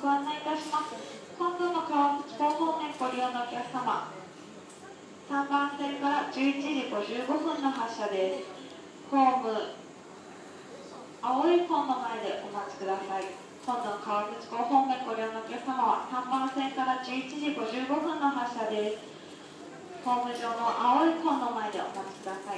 ご案内いたします。今度の川口港方面ご利用のお客様、3番線から11時55分の発車です。ホーム、青い本の前でお待ちください。今度の川口港方面ご利用のお客様は3番線から11時55分の発車です。ホーム上の青い本の前でお待ちください。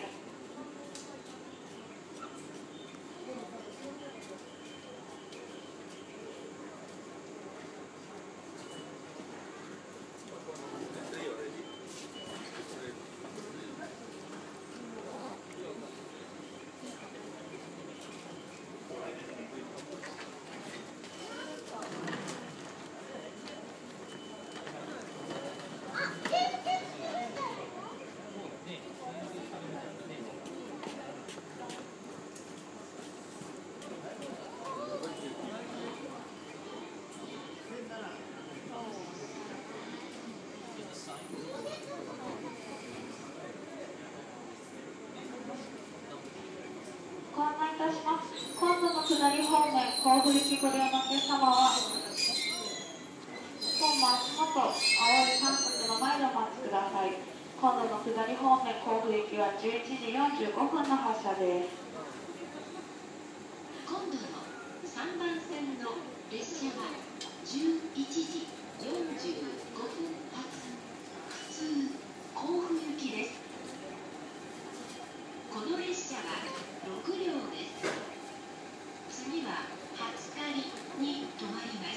ご案内いたします。今度の下り方面、甲府行きご利用のお客様は、本足元、青い三角の前でお待ちください。今度の下り方面、甲府行きは11時45分の発車です。 今度の3番線の列車は11時45分発、普通甲府行きです。この列車は6両です。次は初狩に停まります。